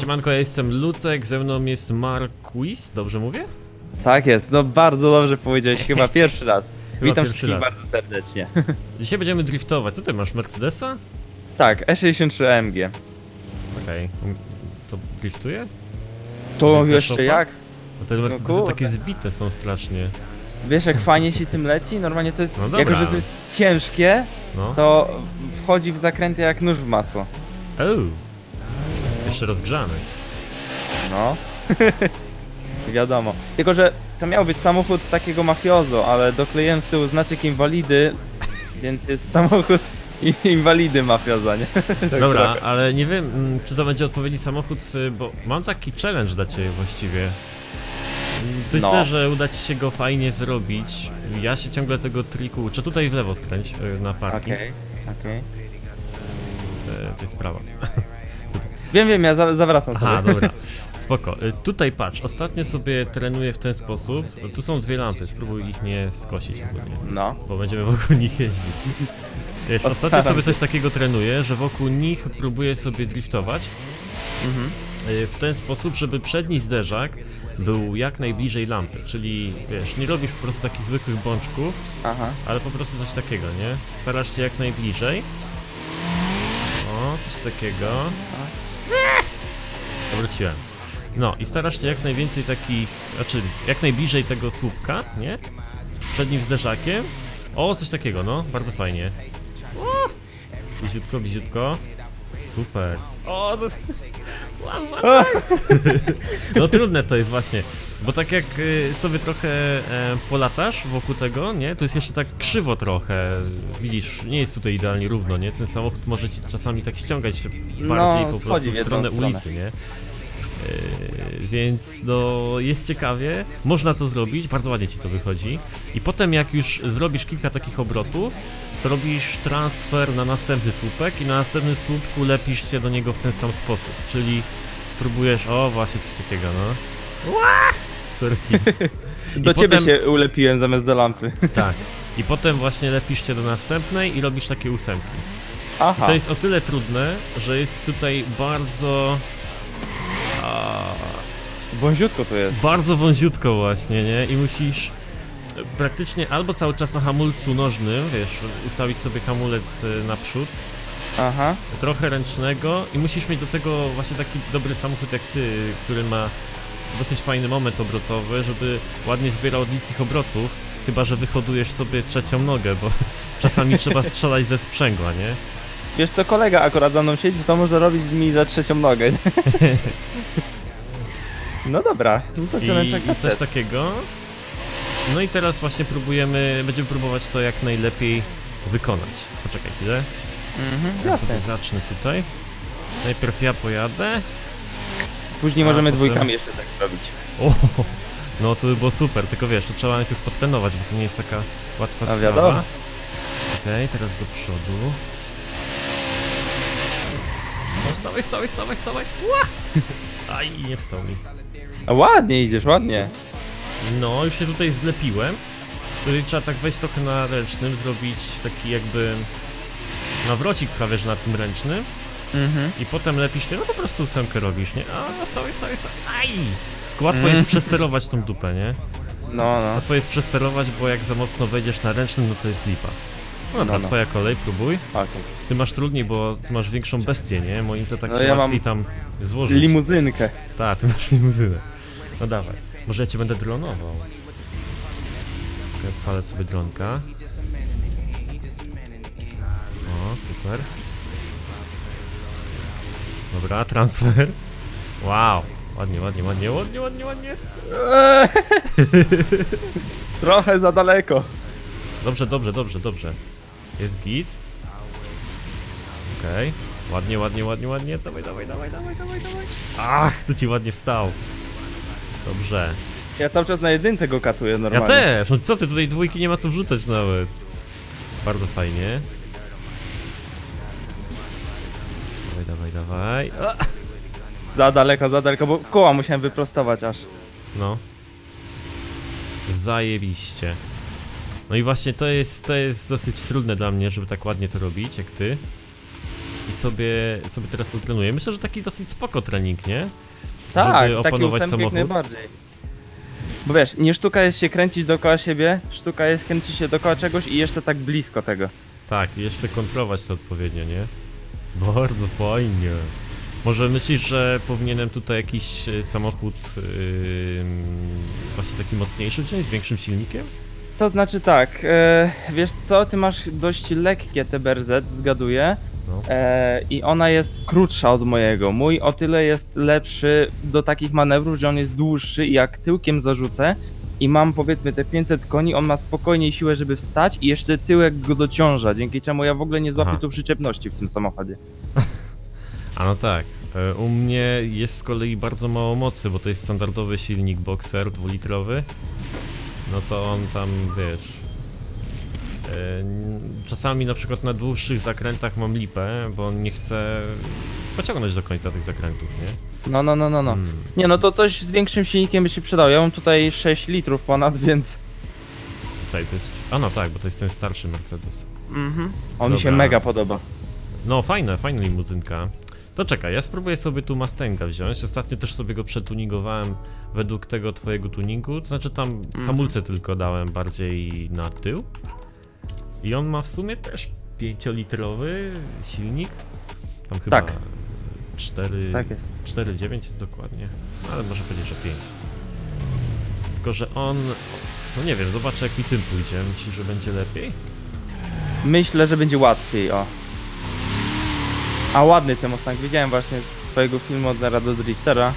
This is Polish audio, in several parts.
Siemanko, ja jestem Lucek, ze mną jest Marquis, dobrze mówię? Tak jest, no bardzo dobrze powiedziałeś, chyba pierwszy raz. Witam pierwszy wszystkich raz. bardzo serdecznie. Dzisiaj będziemy driftować. Co ty masz, Mercedesa? Tak, E63 AMG. Okej, to driftuje? To Jaka jeszcze szopa? jak? Bo te Mercedesy kurde. takie zbite są strasznie. Wiesz jak fajnie się tym leci? Normalnie to jest, No dobra. jako że to jest ciężkie, No. to wchodzi w zakręty jak nóż w masło. Jeszcze rozgrzany. No. Wiadomo. Tylko, że to miał być samochód takiego mafiozo, ale dokleiłem z tyłu znaczek inwalidy, więc jest samochód inwalidy mafioza, nie? Tak Dobra, trochę. ale nie wiem, czy to będzie odpowiedni samochód, bo mam taki challenge dla ciebie właściwie. Myślę, No. że uda ci się go fajnie zrobić. Ja się ciągle tego triku uczę. Tutaj w lewo skręć na parking. Okej. To jest prawa. Wiem, ja zawracam sobie. Aha, dobra. Spoko. Tutaj patrz, ostatnio sobie trenuję w ten sposób. Tu są dwie lampy, spróbuj ich nie skosić ogólnie, No. bo będziemy wokół nich jeździć. Wiesz, ostatnio sobie coś takiego trenuję, że wokół nich próbuję sobie driftować. W ten sposób, żeby przedni zderzak był jak najbliżej lampy, czyli wiesz, nie robisz po prostu takich zwykłych bączków, Aha. ale po prostu coś takiego, nie? Starasz się jak najbliżej. O, coś takiego. Wróciłem. No i starasz się jak najwięcej takich, znaczy jak najbliżej tego słupka, nie? Przednim zderzakiem. O, coś takiego, no, bardzo fajnie. O! Bliziutko, bliziutko. Super. O, no... No trudne to jest właśnie, bo tak jak sobie trochę polatasz wokół tego, nie? To jest jeszcze tak krzywo trochę, widzisz, nie jest tutaj idealnie równo, nie? Ten samochód może ci czasami tak ściągać się bardziej po prostu w stronę ulicy, nie? Więc no jest ciekawie, można to zrobić, bardzo ładnie ci to wychodzi i potem jak już zrobisz kilka takich obrotów, to robisz transfer na następny słupek i na następnym słupku lepisz się do niego w ten sam sposób, czyli próbujesz, o właśnie coś takiego, no. Sorki. Do ciebie się ulepiłem zamiast do lampy. Tak. I potem właśnie lepisz się do następnej i robisz takie ósemki. Aha. I to jest o tyle trudne, że jest tutaj bardzo... Wąziutko to jest. Bardzo wąziutko właśnie, nie? I musisz praktycznie albo cały czas na hamulcu nożnym, wiesz, ustawić sobie hamulec naprzód, Aha. trochę ręcznego i musisz mieć do tego właśnie taki dobry samochód jak ty, który ma dosyć fajny moment obrotowy, żeby ładnie zbierał od niskich obrotów, chyba że wyhodujesz sobie trzecią nogę, bo czasami trzeba strzelać ze sprzęgła, nie? Wiesz co, kolega akurat za mną siedzi, to może robić mi za trzecią nogę. No dobra, no to I coś takiego. No i teraz właśnie będziemy próbować to jak najlepiej wykonać. Poczekaj chwilę. Ja sobie zacznę tutaj. Najpierw ja pojadę. Później możemy potem... dwójkami jeszcze tak zrobić. O, no to by było super, tylko wiesz, to trzeba najpierw potrenować, bo to nie jest taka łatwa sprawa. Wiadomo. Okej, teraz do przodu. No wstawaj! Ła! Aj, nie wstał mi. A ładnie idziesz, ładnie. No, już się tutaj zlepiłem. Tutaj trzeba tak wejść trochę na ręcznym, zrobić taki jakby nawrocik prawie, że na tym ręcznym. I potem lepisz się, no po prostu ósemkę robisz, nie? A, stawaj. Aj! Tylko łatwo jest przesterować tą dupę, nie? No. Łatwo jest przesterować, bo jak za mocno wejdziesz na ręcznym, no to jest lipa. No dobra, No. twoja kolej, próbuj. Okay. Ty masz trudniej, bo ty masz większą bestię, nie? Moim to tak No się ja łatwiej mam tam złożyć. Limuzynkę. Tak, ty masz limuzynę. No dawaj. Może ja cię będę dronował. Czekaj, palę sobie dronka. O, super. Dobra, transfer. Wow. Ładnie. Trochę za daleko. Dobrze. Jest git. Okej. Ładnie. Dawaj. Ach, tu ci ładnie wstał. Dobrze. Ja cały czas na jedynce go katuję normalnie. Ja też! No co ty, tutaj dwójki nie ma co wrzucać nawet. Bardzo fajnie. Dawaj. Za daleko, bo koła musiałem wyprostować aż. No. Zajebiście. No i właśnie to jest dosyć trudne dla mnie, żeby tak ładnie to robić, jak ty. i sobie teraz to trenuję. Myślę, że taki dosyć spoko trening, nie? Tak, żeby taki opanować ósemki jak samochód. najbardziej. Bo wiesz, nie sztuka jest się kręcić dookoła siebie, sztuka jest kręcić się dookoła czegoś i jeszcze tak blisko tego. Tak, i jeszcze kontrolować to odpowiednio, nie? Bardzo fajnie. Może myślisz, że powinienem tutaj jakiś samochód właśnie taki mocniejszy wziąć, z większym silnikiem? To znaczy tak, wiesz co, ty masz dość lekkie TBRZ, zgaduję. No. I ona jest krótsza od mojego. Mój o tyle jest lepszy do takich manewrów, że on jest dłuższy i jak tyłkiem zarzucę i mam powiedzmy te 500 koni, on ma spokojniej siłę, żeby wstać i jeszcze tyłek go dociąża, dzięki czemu ja w ogóle nie złapię Aha. tu przyczepności w tym samochodzie. A no tak, u mnie jest z kolei bardzo mało mocy, bo to jest standardowy silnik Boxer 2-litrowy. No to on tam, wiesz... czasami na przykład na dłuższych zakrętach mam lipę, bo on nie chce pociągnąć do końca tych zakrętów, nie? No. Nie no, to coś z większym silnikiem by się przydało. Ja mam tutaj 6 litrów ponad, więc... Tutaj to jest... A no tak, bo to jest ten starszy Mercedes. On mi się Dobra. mega podoba. No fajna limuzynka. To czekaj, ja spróbuję sobie tu Mustanga wziąć. Ostatnio też sobie go przetuningowałem według tego twojego tuningu. To znaczy tam hamulce tylko dałem bardziej na tył. I on ma w sumie też 5-litrowy silnik. Tam chyba Tak. 4... Tak jest. 4,9 jest dokładnie. Ale może powiedzieć, że 5. Tylko, że on... No nie wiem, zobaczę jak mi tym pójdzie. Myślisz, że będzie lepiej? Myślę, że będzie łatwiej, o. A ładny ten Mustang, widziałem właśnie z twojego filmu od Zera do Driftera.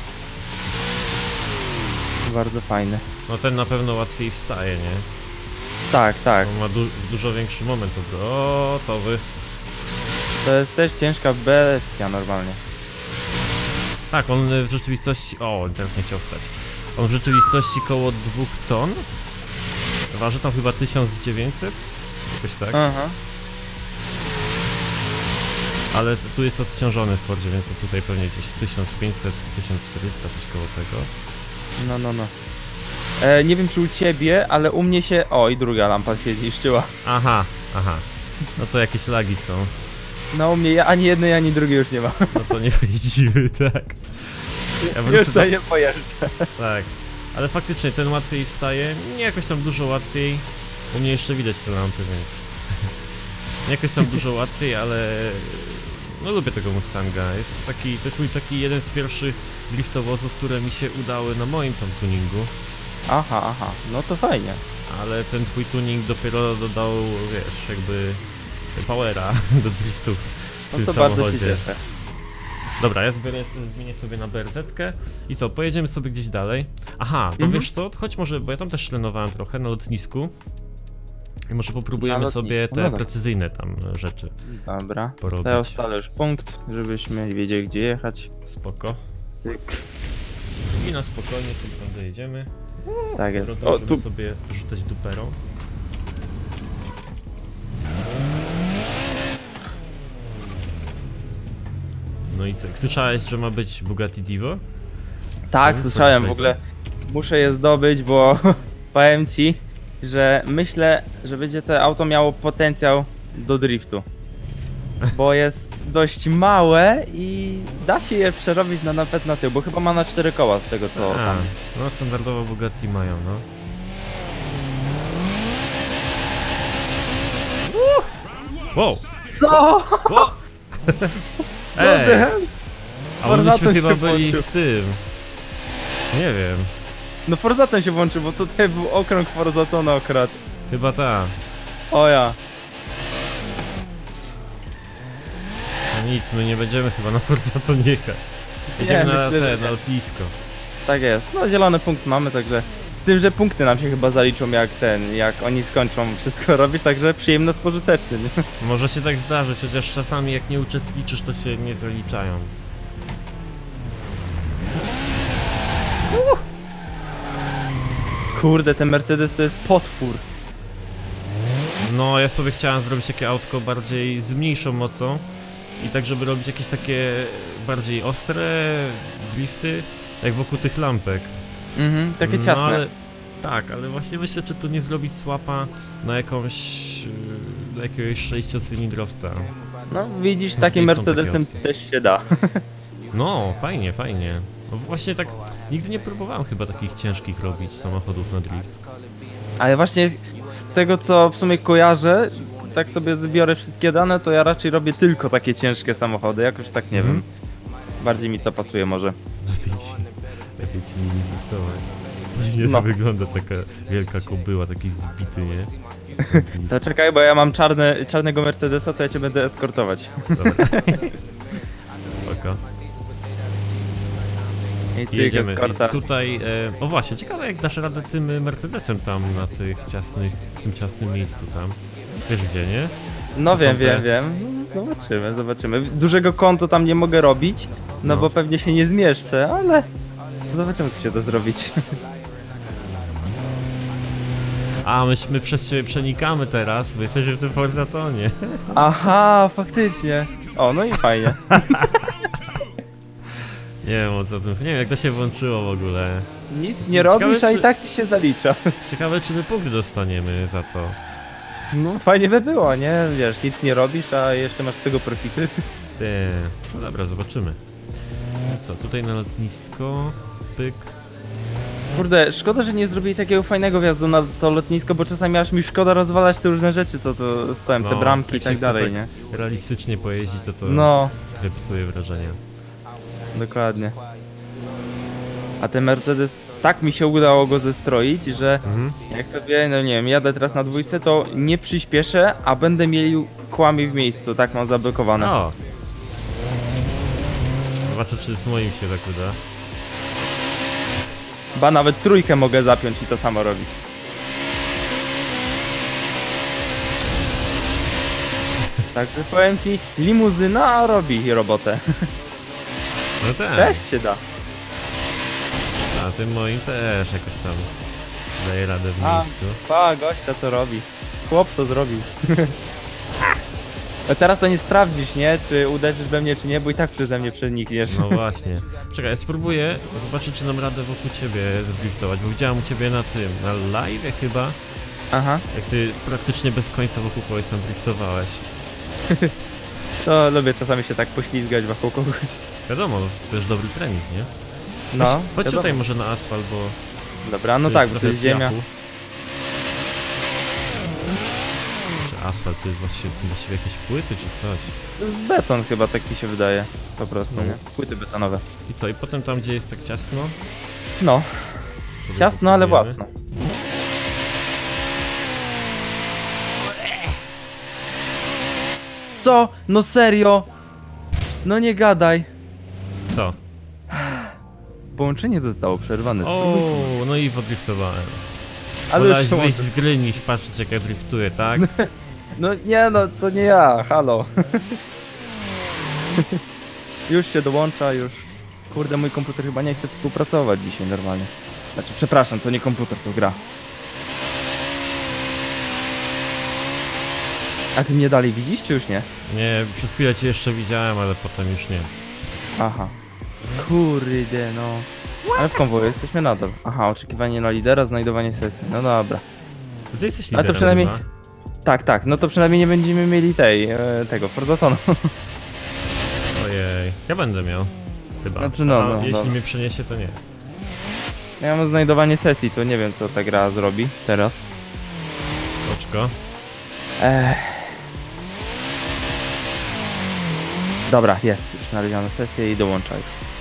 Bardzo fajny. No ten na pewno łatwiej wstaje, nie? Tak, tak. On ma dużo większy moment. O, to wy. To jest też ciężka bestia normalnie. Tak, on w rzeczywistości... O, teraz nie chciał wstać. On w rzeczywistości koło 2 ton. Waży tam chyba 1900. Jakoś tak. Aha. Ale tu jest odciążony w Fordzie, więc tutaj pewnie gdzieś z 1500, 1400, coś koło tego. No. Nie wiem czy u ciebie, ale u mnie się... O, i druga lampa się zniszczyła. Aha. No to jakieś lagi są. No u mnie ani jednej, ani drugiej już nie ma. No to nie pojeździmy, tak. Ja Już wrócę sobie nie pojeżdżę. Tak. Ale faktycznie ten łatwiej wstaje. Nie jakoś tam dużo łatwiej. U mnie jeszcze widać te lampy, więc... Nie jakoś tam dużo łatwiej, ale... No lubię tego Mustanga. To jest mój taki jeden z pierwszych driftowozów, które mi się udały na moim tam tuningu. Aha. No to fajnie. Ale ten twój tuning dopiero dodał, wiesz, jakby powera do driftu w No tym to bardzo się samochodzie. cieszę. Dobra, ja zmienię sobie na BRZ-kę i co, pojedziemy sobie gdzieś dalej. Aha, to wiesz co, chodź może, bo ja tam też trenowałem trochę na lotnisku. I może popróbujemy Na sobie lotnisku, te no tak. precyzyjne tam rzeczy Dobra. porobić. To ja ustalę już punkt, żebyśmy wiedzieli gdzie jechać. Spoko. Cyk. I na spokojnie sobie tam dojedziemy. Tak jest. Drodze O, możemy tu sobie rzucać duperą. No i co, słyszałeś, że ma być Bugatti Divo? tak, Co? słyszałem Coś w ogóle. Muszę je zdobyć, bo powiem ci, że myślę, że będzie to auto miało potencjał do driftu. Bo jest dość małe i da się je przerobić na napęd na tył, bo chyba ma na 4 koła z tego co A, tam. no standardowo Bugatti mają, no. Wow! Co? Wow! Ej! A Forzaton myśmy chyba się byli włączył. w tym. Nie wiem. No Forzaton się włączył, bo tutaj był okrąg Forzatona akurat. Chyba ta. O ja. No nic, my nie będziemy chyba na Forzaton jechać. Jedziemy na myślę, że nie. na lotnisko. Tak jest. No zielony punkt mamy, także... Z tym, że punkty nam się chyba zaliczą jak oni skończą wszystko robić, także przyjemno spożyteczny, nie? Może się tak zdarzyć, chociaż czasami jak nie uczestniczysz, to się nie zaliczają. Kurde, ten Mercedes to jest potwór. No, ja sobie chciałem zrobić takie autko bardziej z mniejszą mocą. I tak, żeby robić jakieś takie bardziej ostre drifty, jak wokół tych lampek. Takie No, ciasne. ale Tak, ale właśnie myślę, czy tu nie zrobić swapa na na jakiegoś 6-cylindrowca. No widzisz, takim Jest są takie Mercedesem opcje. też się da. No, fajnie, fajnie. No właśnie tak, nigdy nie próbowałem chyba takich ciężkich robić samochodów na drift. Ale właśnie z tego co w sumie kojarzę, tak sobie zbiorę wszystkie dane, to ja raczej robię tylko takie ciężkie samochody, jakoś tak nie wiem. Bardziej mi to pasuje może. Lepiej ci nie driftować. Dziwnie to wygląda taka wielka kobyła, taki zbity, nie? To czekaj, bo ja mam czarnego Mercedesa, to ja cię będę eskortować. Dobra. Spoko. I ty Jedziemy. eskorta. I tutaj, o właśnie, ciekawe jak dasz radę tym Mercedesem tam na w tym ciasnym miejscu tam. Wiesz gdzie, nie? No To są wiem. te- Zobaczymy. Dużego kontu tam nie mogę robić, no bo pewnie się nie zmieszczę, ale zobaczymy co się da zrobić. A, myśmy przez ciebie przenikamy teraz, bo jesteśmy w tym Forzatonie. Aha, faktycznie. O, no i fajnie. Nie wiem o co tym, nie wiem jak to się włączyło w ogóle. Nic nie Ciekawe, robisz, a i czy- tak ci się zalicza. Ciekawe czy my punkt dostaniemy za to. No fajnie by było, nie? Wiesz, nic nie robisz, a jeszcze masz z tego profity. Ty, no dobra, zobaczymy. Co, tutaj na lotnisko, pyk. Kurde, szkoda, że nie zrobili takiego fajnego wjazdu na to lotnisko, bo czasami aż mi szkoda rozwalać te różne rzeczy, co to stoją, te bramki i jak się tak chce dalej, tak nie? realistycznie pojeździć, to No, psuje wrażenie. dokładnie. A ten Mercedes, tak mi się udało go zestroić, że jak sobie, no nie wiem, jadę teraz na dwójce, to nie przyspieszę, a będę mielił kłami w miejscu, tak mam zablokowane. O! Zobaczę czy z moim się tak uda. Ba nawet trójkę mogę zapiąć i to samo robi. Także powiem ci, limuzyna robi robotę. No tak, Też się da. a tym moim też jakoś tam daje radę w A. miejscu. Gościa co robi. Chłop co zrobił. No teraz to nie sprawdzisz, nie? Czy uderzysz we mnie, czy nie, bo i tak przeze mnie przenikniesz. No właśnie. Czekaj, ja spróbuję zobaczyć czy nam radę wokół ciebie zdriftować, bo widziałem u ciebie na tym, na live chyba, Aha, jak ty praktycznie bez końca wokół kogoś tam driftowałeś. to lubię czasami się tak poślizgać wokół kogoś. Wiadomo, to jest też dobry trening, nie? No, Chodź wiadomo. tutaj może na asfalt, bo Dobra, no to tak, jest bo to trochę jest ziemia. piachu. Czy asfalt to jest właściwie jakieś płyty czy coś? To jest beton chyba, tak mi się wydaje. Po prostu, No. nie? Płyty betonowe. I co, i potem tam gdzie jest tak ciasno? No, sobie ciasno, ale popróbujemy. własno. Co? No serio? No nie gadaj. Co? Połączenie zostało przerwane. O, no i podriftowałem. Ale Wolałeś już wyjść z gry niż patrzeć jak ja driftuję, tak? No nie no, to nie ja, halo. Już się dołącza, już. Kurde, mój komputer chyba nie chce współpracować dzisiaj normalnie. Znaczy, przepraszam, to nie komputer, to gra. A ty mnie dalej widzisz, czy już nie? Nie, przez chwilę cię jeszcze widziałem, ale potem już nie. Aha. Kurde, no. Ale w konwoju jesteśmy nadal. Aha, oczekiwanie na lidera, znajdowanie sesji. No dobra. To ty jesteś Ale to liderem przynajmniej- chyba. Tak, no to przynajmniej nie będziemy mieli tego, Forzatonu. Ojej, ja będę miał. Chyba. Znaczy, no, A no, jeśli dobra. mnie przeniesie, to nie. Ja mam znajdowanie sesji, to nie wiem co ta gra zrobi teraz. Oczko. Dobra, jest. Już znaleziono sesję i dołączaj.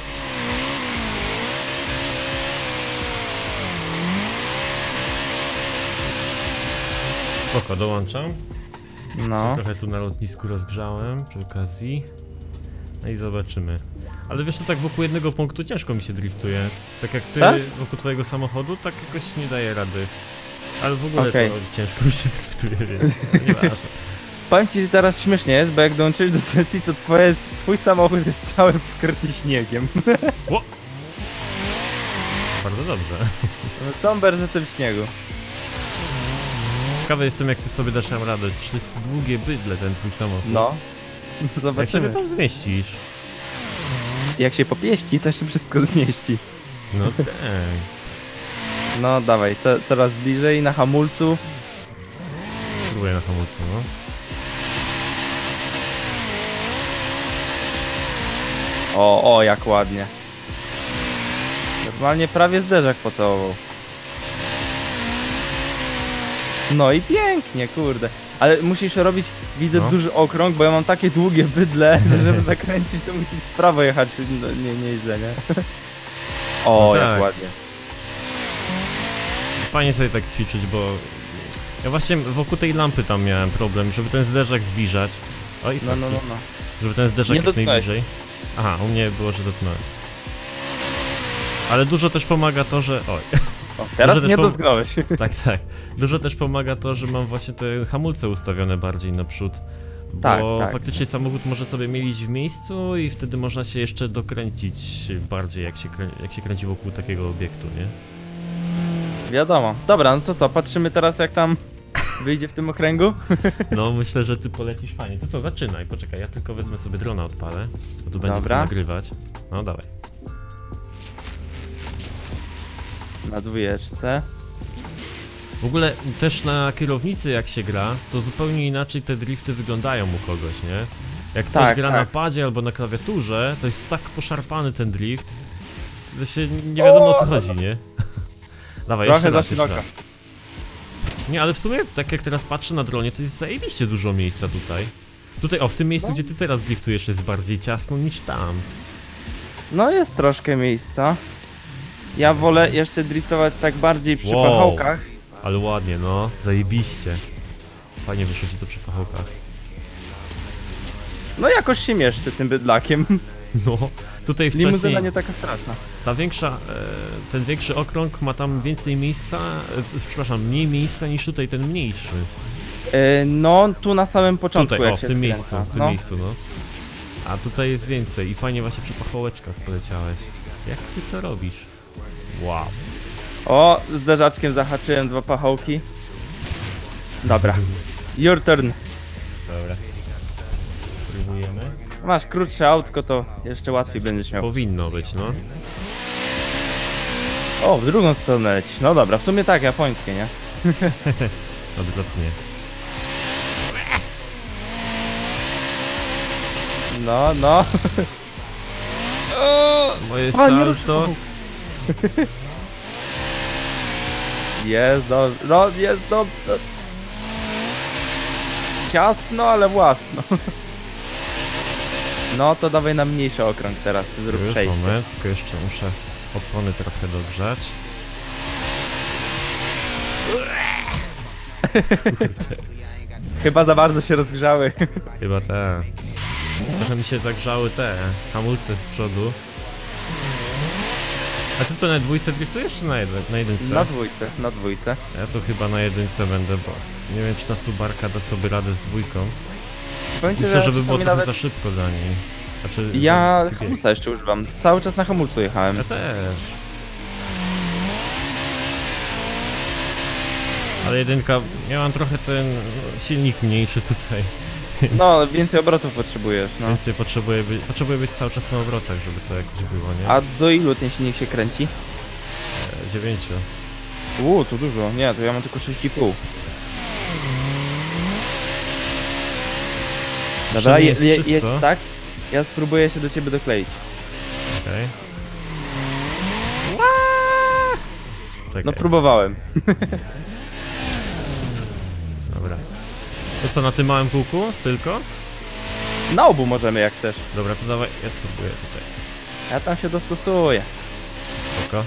Spoko, dołączam. No. Trochę tu na lotnisku rozgrzałem przy okazji. No i zobaczymy. Ale wiesz, to tak wokół jednego punktu ciężko mi się driftuje. Tak jak ty Tak? wokół twojego samochodu, tak jakoś nie daje rady. Ale w ogóle Okej. to ciężko mi się driftuje, więc nieważne. Powiem ci, że teraz śmiesznie jest, bo jak dołączyłeś do sesji, to twój samochód jest cały wkryty śniegiem. Bardzo dobrze. Są berzety w śniegu. Ciekawy jestem jak ty sobie dasz nam radę. Przecież to jest długie bydle ten twój samochód. No. Jak się Zobaczymy. ty tam zmieścisz? Jak się popieści, to się wszystko zmieści. No tak. No dawaj, coraz bliżej na hamulcu. Spróbuję na hamulcu, no. O, jak ładnie. Normalnie prawie zderzak pocałował. No i pięknie, kurde. Ale musisz robić, widzę, No. duży okrąg, bo ja mam takie długie bydle, że żeby zakręcić, to musisz w prawo jechać. No, nieźle, nie? O, No jak tak. ładnie. Fajnie sobie tak ćwiczyć, bo... Ja właśnie wokół tej lampy tam miałem problem, żeby ten zderzak zbliżać. Oj, No. żeby ten zderzak Nie jak dotknąłeś. najbliżej. Aha, u mnie było, że dotknąłem. Ale dużo też pomaga to, że... Oj, O, teraz Może nie też dotknąłeś. tak. Dużo też pomaga to, że mam właśnie te hamulce ustawione bardziej naprzód. Bo Tak. faktycznie samochód może sobie mielić w miejscu i wtedy można się jeszcze dokręcić bardziej, jak się kręci wokół takiego obiektu, nie? Wiadomo. Dobra, no to co, patrzymy teraz jak tam wyjdzie w tym okręgu? No myślę, że ty polecisz fajnie. To co, zaczynaj, poczekaj, ja tylko wezmę sobie drona, odpalę, bo tu będzie co Dobra. nagrywać. No dawaj. Na dwójeczce. W ogóle też na kierownicy jak się gra, to zupełnie inaczej te drifty wyglądają u kogoś, nie? Jak ktoś Tak, gra tak. na padzie albo na klawiaturze, to jest tak poszarpany ten drift, że się nie wiadomo o co chodzi, nie? Dawaj, Trochę jeszcze za raz, jeszcze szeroko. raz. Nie, ale w sumie, tak jak teraz patrzę na dronie, to jest zajebiście dużo miejsca tutaj. Tutaj, o, w tym miejscu, No. gdzie ty teraz driftujesz, jest bardziej ciasno niż tam. No jest troszkę miejsca. Ja wolę jeszcze driftować tak bardziej przy Wow. pachołkach. Ale ładnie, no, zajebiście. Fajnie wyszło ci to przy pachołkach. No jakoś się mieszczę tym bydlakiem. No, tutaj wcześniej... Limuzyna nie taka straszna. Ta większa, ten większy okrąg ma tam więcej miejsca, przepraszam, mniej miejsca niż tutaj ten mniejszy. No tu na samym początku Tutaj, jak o, w się tym skręca. miejscu, w tym No. miejscu, no. A tutaj jest więcej i fajnie właśnie przy pachołeczkach poleciałeś. Jak ty to robisz? Wow. O, zderzaczkiem zahaczyłem 2 pachołki. Dobra. Your turn. Dobra. Próbujemy. Masz krótsze autko, to jeszcze łatwiej będziesz miał. Powinno być, no. O, w drugą stronę lecisz. No dobra, w sumie tak, japońskie, nie? Odwrotnie. No. Moje A, nie salto. Jest dobrze, no jest dobrze. Ciasno, ale własno. No to dawaj na mniejszy okrąg teraz, zrób Już przejście. moment, tylko jeszcze muszę opony trochę dogrzać. Chyba za bardzo się rozgrzały. Chyba te. Trochę mi się zagrzały te hamulce z przodu. A ty to na dwójce driftujesz czy na jedynce? Na dwójce. Ja to chyba na jedynce będę, bo nie wiem czy ta Subarka da sobie radę z dwójką. Powiem ci, Myślę, że żeby było czasami trochę nawet... za szybko dla niej. Znaczy, Ja za wysoki bieg. hamulca jeszcze używam. Cały czas na hamulcu jechałem. Ja też. Ale jedynka, ja mam trochę ten silnik mniejszy tutaj. No, więcej obrotów potrzebujesz, no. Więcej potrzebuję być cały czas na obrotach, żeby to jakoś było, nie? A do ilu ten silnik się kręci? 9. To dużo. Nie, to ja mam tylko 6,5. Dobra, nie jest jest czysto. tak? Ja spróbuję się do ciebie dokleić. Okej. Czekaj, No próbowałem. dobra. To co, na tym małym kółku? Tylko? Na obu możemy jak chcesz. Dobra, to dawaj, ja spróbuję tutaj. Ja tam się dostosuję. Spoko.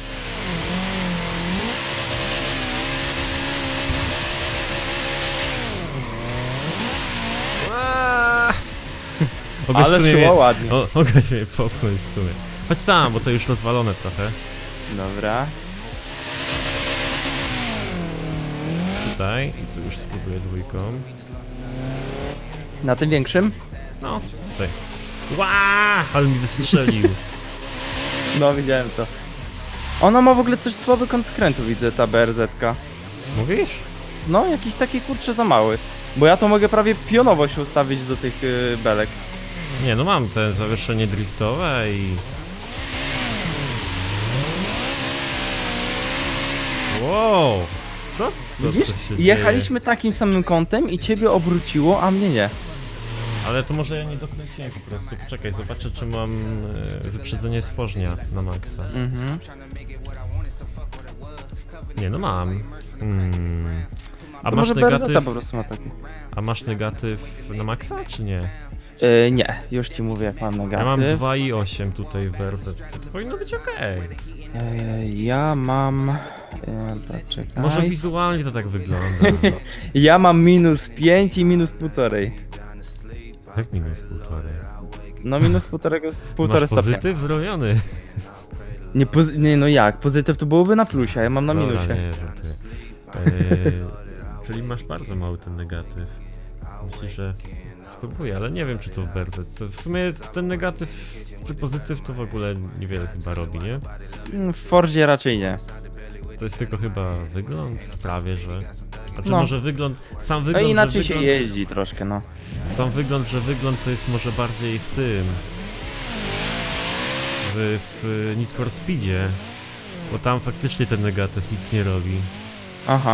Mogę w Ale sumie szło ładnie. mogę mnie popchnąć w sumie. Chodź tam, bo to już rozwalone trochę. Dobra. Tutaj i tu już spróbuję dwójką. Na tym większym? No, tutaj. Ła! Ale mi wystrzelił. No, widziałem to. Ona ma w ogóle coś słaby kąt skrętu, widzę, ta BRZ-ka. Mówisz? No, jakiś taki kurczę za mały. Bo ja to mogę prawie pionowo się ustawić do tych belek. Nie, no mam te zawieszenie driftowe i... Wow! Co? Widzisz? To się Jechaliśmy takim samym kątem i ciebie obróciło, a mnie nie. dzieje? Ale to może ja nie dokręciłem po prostu. Poczekaj, zobaczę czy mam wyprzedzenie spożnia na maksa. Mhm. Nie, no mam. A To masz może BRZ negatyw? po prostu ma taki. A masz negatyw na maksa, czy nie? Nie, już ci mówię jak mam negatyw. Ja mam 2,8 tutaj w BRZ. Powinno być okej. Ja mam... Poczekaj. Może wizualnie to tak wygląda. Ja mam -5 i -1,5. Jak minus 1,5? No -1,5 Masz stopnia. pozytyw zrobiony. Nie, no jak? Pozytyw to byłoby na plusie, a ja mam na Dobra, minusie. nie, żartuję. Czyli masz bardzo mały ten negatyw. Myślę, że spróbuję, ale nie wiem czy to w BRZ. W sumie ten negatyw czy pozytyw to w ogóle niewiele chyba robi, nie? W Forzie raczej nie. To jest tylko chyba wygląd, prawie że. Znaczy No. może wygląd, sam No wygląd, i inaczej że się wygląd, jeździ troszkę, no. sam wygląd, że wygląd to jest może bardziej w tym. W Need for Speedzie. Bo tam faktycznie ten negatyw nic nie robi. Aha.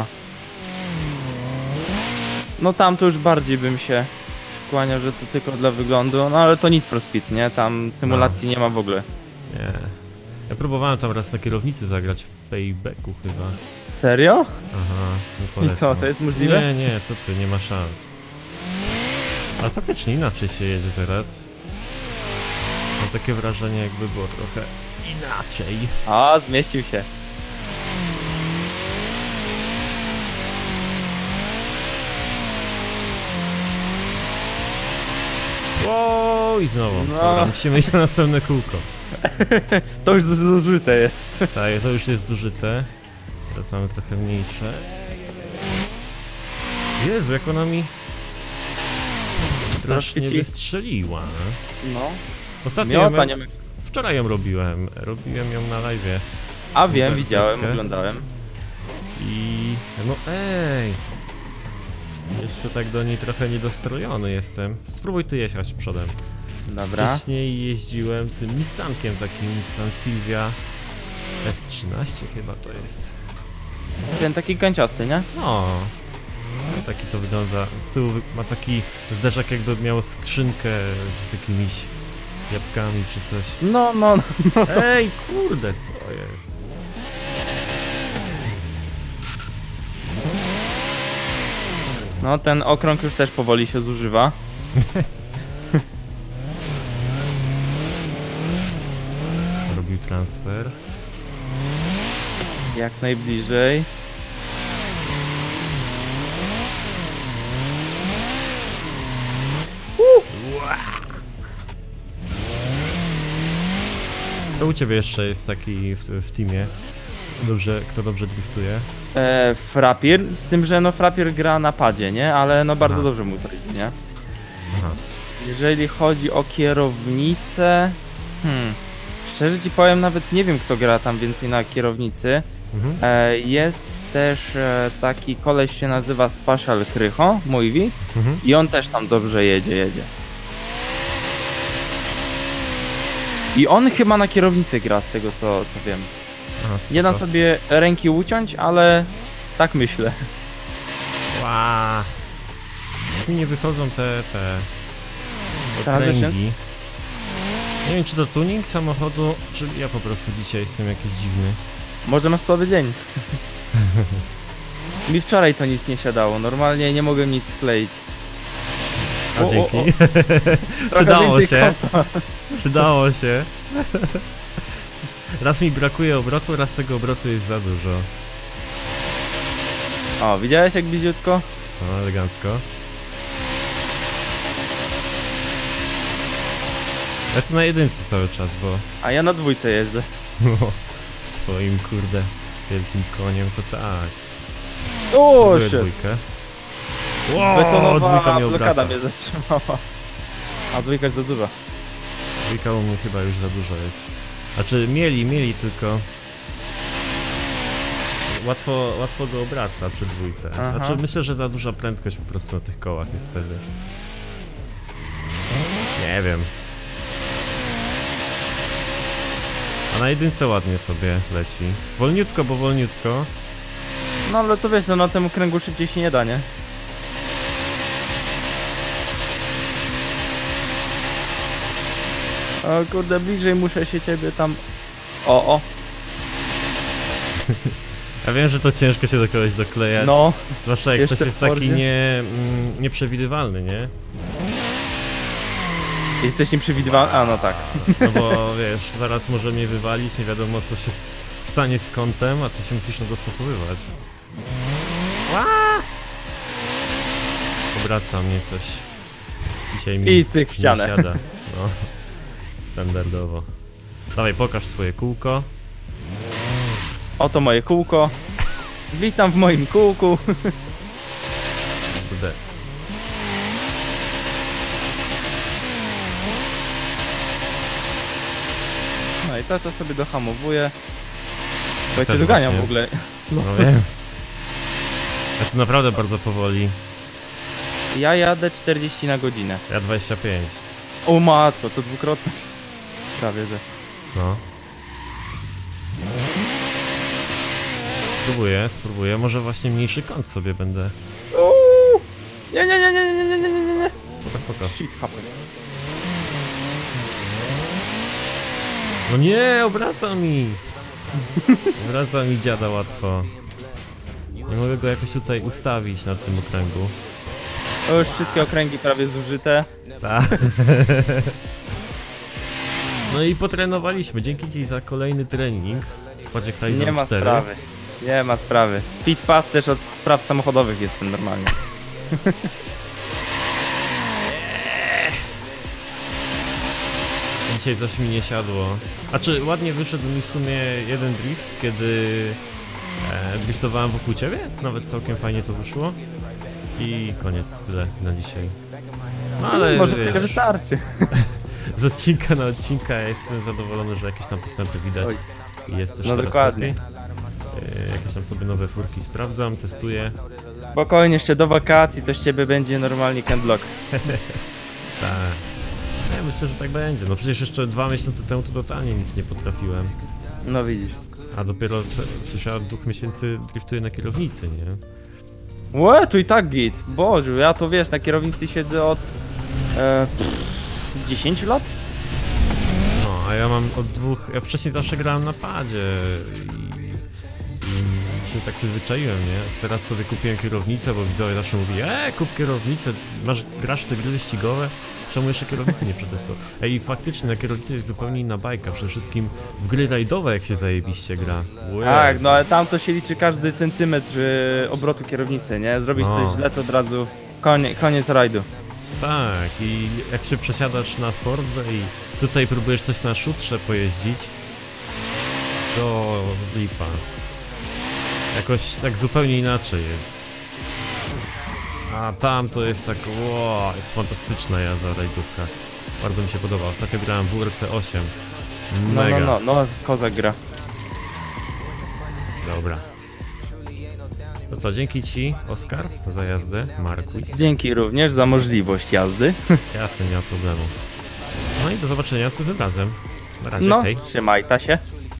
No tam to już bardziej bym się skłaniał, że to tylko dla wyglądu, no ale to Need for Speed, nie? Tam symulacji nie ma w ogóle. Nie. Ja próbowałem tam raz na kierownicy zagrać w Paybacku chyba. Serio? Aha, no I polecam. co, to jest możliwe? Nie, co ty, nie ma szans. Ale faktycznie inaczej się jedzie teraz. Mam takie wrażenie jakby było trochę inaczej. A, zmieścił się. Wow, i znowu. No. Dobra, musimy iść na następne kółko. To już zużyte jest. Tak, to już jest zużyte. Teraz mamy trochę mniejsze. Jezu, jak ona mi strasznie Troszkę ci- wystrzeliła. No. Ostatnio Miała ją, panią... wczoraj ją robiłem. Robiłem ją na live'ie. A wiem, Tak, widziałem, setkę. oglądałem. I... no ej! Jeszcze tak do niej trochę niedostrojony jestem. Spróbuj ty jechać przodem. Dobra. Wcześniej jeździłem tym Nissankiem, takim Nissan Silvia S13 chyba to jest. Ten taki kanciasty, nie? No, taki co wygląda, z tyłu ma taki zderzak jakby miał skrzynkę z jakimiś jabłkami czy coś. No, no, no. Ej, kurde, co jest? No, ten okrąg już też powoli się zużywa. Robił transfer. Jak najbliżej. To u ciebie jeszcze jest taki w teamie, kto dobrze driftuje. Frapir, z tym, że no Frapir gra na padzie, nie? Ale no bardzo Aha. dobrze mu to idzie, nie? Aha. Jeżeli chodzi o kierownicę... Szczerze ci powiem, nawet nie wiem kto gra tam więcej na kierownicy. Mhm. Jest też taki koleś się nazywa Spatial Krycho, mój widz. Mhm. I on też tam dobrze jedzie. I on chyba na kierownicy gra z tego co wiem. Aha, Nie dam spoko. sobie ręki uciąć, ale tak myślę. Ła. Już mi nie wychodzą te Teraz okręgi. jest? Nie wiem czy to tuning samochodu, czy ja po prostu dzisiaj jestem jakiś dziwny. Może ma słaby dzień. Mi wczoraj to nic nie siadało, normalnie nie mogłem nic skleić. A O, dzięki. o, o. Przydało więcej się. kąta. Przydało się. Raz mi brakuje obrotu, raz tego obrotu jest za dużo. O, widziałeś jak bliziutko? No, elegancko. Ja tu na jedynce cały czas, bo A ja na dwójce jeżdżę. no, z twoim kurde wielkim koniem to tak. O, Spróbuję shit. dwójkę. Wow, Betonowa dwójka mnie blokada obraca. mnie zatrzymała. A dwójka jest za duża. Dwójka u mnie chyba już za dużo jest. Znaczy mieli tylko... Łatwo go obraca przy dwójce. Aha. Znaczy myślę, że za duża prędkość po prostu na tych kołach jest wtedy. Nie wiem. A na jedynce ładnie sobie leci. Wolniutko, bo wolniutko. No ale to wiesz, no na tym okręgu szybciej się nie da, nie? O kurde, bliżej muszę się ciebie tam... O. Ja wiem, że to ciężko się do kogoś doklejać. No. Zwłaszcza jak Jeszcze ktoś jest w taki Fordzie. nieprzewidywalny, nie? Jesteś nieprzewidywalny? A no tak. No bo wiesz, zaraz może mnie wywalić, nie wiadomo co się stanie z kątem, a ty się musisz dostosowywać. Obraca mnie coś. Dzisiaj mi I cyk w nie ścianę. siada. No. Standardowo. Dawaj, pokaż swoje kółko. Oto moje kółko. Witam w moim kółku. Kurde. No i to sobie dohamowuję. Bo ja cię Też doganiam właśnie. w ogóle. No wiem. Ja tu naprawdę bardzo powoli. Ja jadę 40 na godzinę. Ja 25. O matko, to dwukrotnie. Prawie, że. No. Spróbuję. Może właśnie mniejszy kąt sobie będę. Uuu! Nie. Spoko. Shit happens. No nie, obraca mi! Obraca mi dziada łatwo. Nie mogę go jakoś tutaj ustawić na tym okręgu. O, już wszystkie okręgi prawie zużyte. Tak. No i potrenowaliśmy. Dzięki Ci za kolejny trening. Project Nie Tizen ma 4. sprawy. Nie ma sprawy. Fit Pass też od spraw samochodowych jestem normalnie. Dzisiaj coś mi nie siadło. A czy ładnie wyszedł mi w sumie jeden drift, kiedy driftowałem wokół Ciebie? Nawet całkiem fajnie to wyszło. I koniec, tyle na dzisiaj. No ale Może wiesz, tyle wystarczy. z odcinka na odcinka ja jestem zadowolony, że jakieś tam postępy widać. Oj. I jest też No coraz dokładnie. lepiej. Jakieś tam sobie nowe furki sprawdzam, testuję. Spokojnie, jeszcze do wakacji to z ciebie będzie normalnie Kendlock. Tak. Ja myślę, że tak będzie. No przecież jeszcze 2 miesiące temu to totalnie nic nie potrafiłem. No widzisz. A dopiero przecież ja od 2 miesięcy driftuję na kierownicy, nie? Łe, tu i tak git. Boże, ja to wiesz, na kierownicy siedzę od 10 lat? No, a ja mam od 2... Ja wcześniej zawsze grałem na padzie i się tak przyzwyczaiłem, nie? Teraz sobie kupiłem kierownicę, bo widzowie zawsze mówi: kup kierownicę, grasz w te gry wyścigowe? Czemu jeszcze kierownicy nie przetestował? Ej, faktycznie na kierownicy jest zupełnie inna bajka, przede wszystkim w gry rajdowe jak się zajebiście gra. Tak, no ale tam to się liczy każdy centymetr obrotu kierownicy, nie? Zrobisz No. coś źle, to od razu koniec rajdu. Tak, i jak się przesiadasz na Fordze i tutaj próbujesz coś na szutrze pojeździć, to lipa. Jakoś tak zupełnie inaczej jest. A tam to jest tak, wow, jest fantastyczna jazda rajdówka. Bardzo mi się podoba. Ostatnio grałem w WRC 8. Mega. No, kozak gra. Dobra. To co, dzięki Ci, Oskar, za jazdę, Marquis. Dzięki również za możliwość jazdy. Jasne, nie ma problemu. No i do zobaczenia następnym razem. Na razie, No, hej. trzymaj ta się.